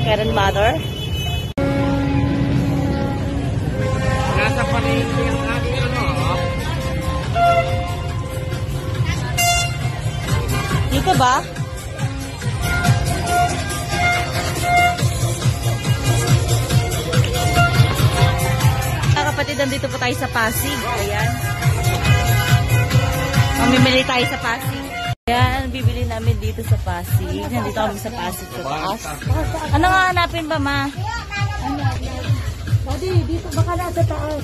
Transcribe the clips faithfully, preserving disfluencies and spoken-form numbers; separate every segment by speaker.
Speaker 1: Karen Mother.
Speaker 2: Nasa palengke ang ating ano.
Speaker 1: Dito ba? Mga kapatid, nandito po tayo sa Pasig. Ayan. Mamimili tayo sa Pasig. Ayan, bibili namin dito sa Pasig. Nandito kami sa Pasig sa taas. Ano nga hanapin ba, ma? Ano? Daddy, dito baka nasa taas.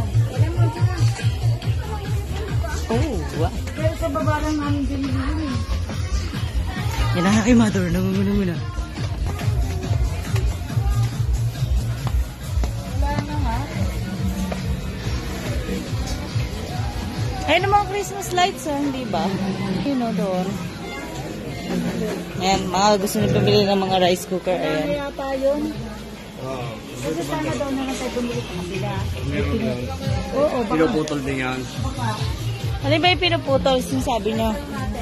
Speaker 1: Oh, wow. Pero sa baba lang namin binili. Yan ang aking mother. Nangunguna muna. Wala na nga. Ayun naman Christmas lights, ha? Hindi ba? You know, doon. Ayan, mga gusto nyo pumili ng mga rice cooker. Ayan. Ano yata yun? Kasi sana daw na tayo bumili sa kabila. Oo, baka.
Speaker 2: Pinuputol din yan.
Speaker 1: Ano ba yung pinuputol? Sinasabi nyo?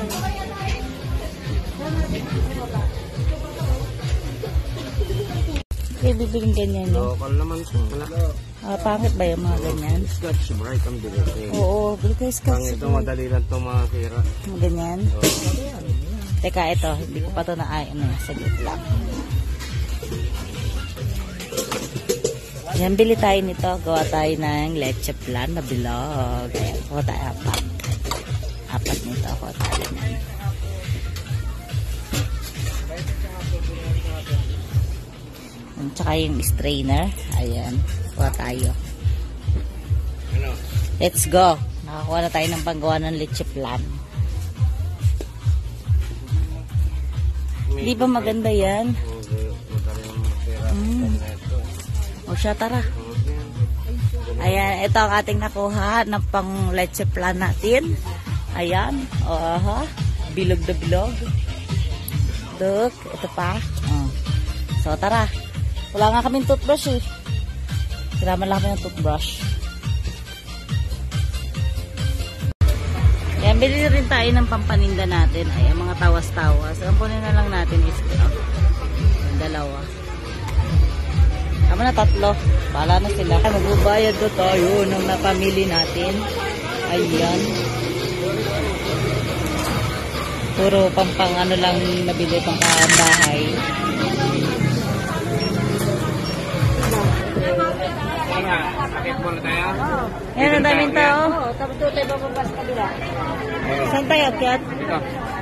Speaker 1: Kaya bibiling ganyan yun.
Speaker 2: Local naman ito.
Speaker 1: Ah, pangit ba yung mga ganyan?
Speaker 2: Scotch bright ang bilis.
Speaker 1: Oo, bili kayo scotch.
Speaker 2: Pangit ito, madali lang ito makakira.
Speaker 1: Ganyan? Teka, ito. Hindi ko pa ito na-ayon. Saglit lang. Yan, bili tayo nito. Gawa tayo ng leche plan na bilog. Ayan, gawa tayo apat. Apat nito. Gawa tayo ng. At saka yung strainer. Ayan. Gawa tayo. Let's go. Nakakuha na tayo ng paggawa ng leche plan. Di ba maganda yan? Mm. O siya, tara. Ayan, ito ang ating nakuha ng pang leche plan natin. Ayan. O, aha. Bilog na bilog. Look, ito pa. Oh. So, tara. Wala nga kaming toothbrush eh. Kailangan lang kami ng toothbrush. Ayan, bili rin tayo ng pampaninda natin. Ayan, mga tawas-tawas. Ang punin na lang natin is ito. Dalawa. Tama na, tatlo. Pala na sila. Magbabayad ko tayo ng napamili natin. Ayan. Puro pampang ano lang nabili pang bahay.
Speaker 2: Sakit mo na tayo?
Speaker 1: Ayan, ang daming tao.
Speaker 3: Tapos doon tayo bababa sa kabila.
Speaker 1: Saan tayo, Kiat?
Speaker 2: Dito.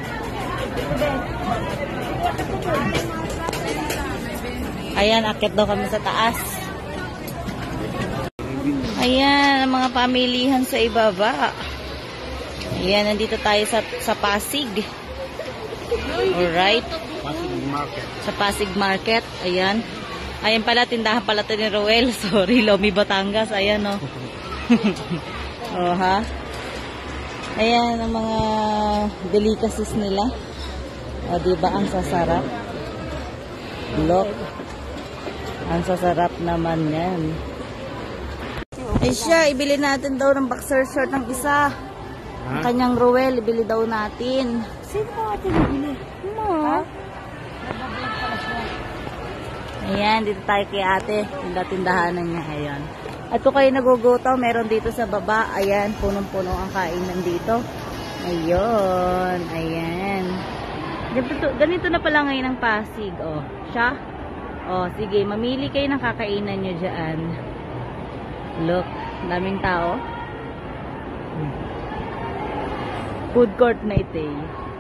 Speaker 1: Ayan, akit daw kami sa taas. Ayan, ang mga pamilihan sa ibaba. Ayan, nandito tayo sa, sa Pasig. Alright.
Speaker 2: Pasig Market.
Speaker 1: Sa Pasig Market. Ayan. Ayan pala, tindahan pala ito ni Roel. Sorry, Lomi Batangas. Ayan, o. Oh. Oh, ha? Ayan, ang mga delicacies nila. O, diba? Ang sasarap. Look. Ang sasarap naman yan. Ay siya, ibili natin daw ng boxer short ng isa. Ang kanyang Roel, ibili daw natin. Sino ba natin ibili? Ma? Ayan, dito tayo kay ate. Tinda-tindahanan niya. Ayan. At kung kayo nagugutom, meron dito sa baba. Ayan, punong-puno ang kainan dito. Ayun. Ayan. Ganito, ganito na pala ngayon ang Pasig. O, siya. O, sige, mamili kayo ng kakainan nyo dyan. Look, daming tao. Food court na ito eh.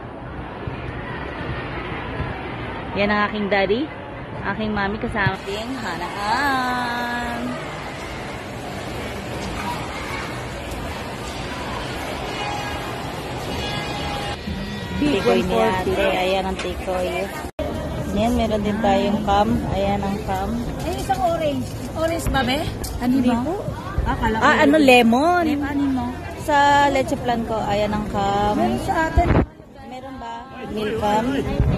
Speaker 1: Yan ang aking daddy. Aking mami kasama ting hanaan. Tikoy ni ate. Ayan ang tikoy. Ayan, meron din tayong cam. Ayan ang cam.
Speaker 3: Ay, isang orange. Orange ba, be? Ano ba? Ah, kala ko.
Speaker 1: Ah, ano, lemon.
Speaker 3: Ano mo?
Speaker 1: Sa leche plan ko, ayan ang cam.
Speaker 3: Meron sa atin.
Speaker 1: Meron ba? Milk cam.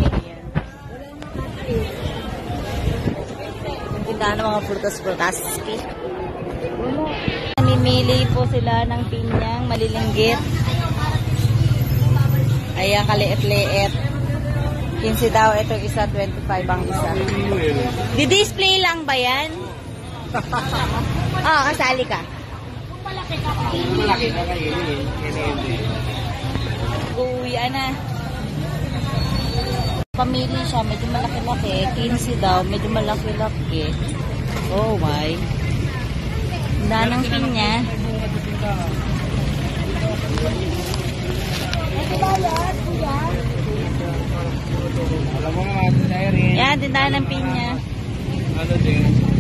Speaker 1: Tindahan ng mga prutas-prutas. Namimili po sila ng pinyang malilinggit. Ayan, kaliit-liit. fifteen daw, ito isa, twenty-five ang isa. Di-display lang ba yan? Oo, kasali ka.
Speaker 2: Malaki na kayo yun.
Speaker 1: Uuwian na. Pamili siya, medyo malaki-laki. fifteen daw, medyo malaki-laki. Oh my. Handa ng pinya.
Speaker 2: Alam mo naman, Irene.
Speaker 1: Yan, tindahan ng pinya.
Speaker 2: Ano din?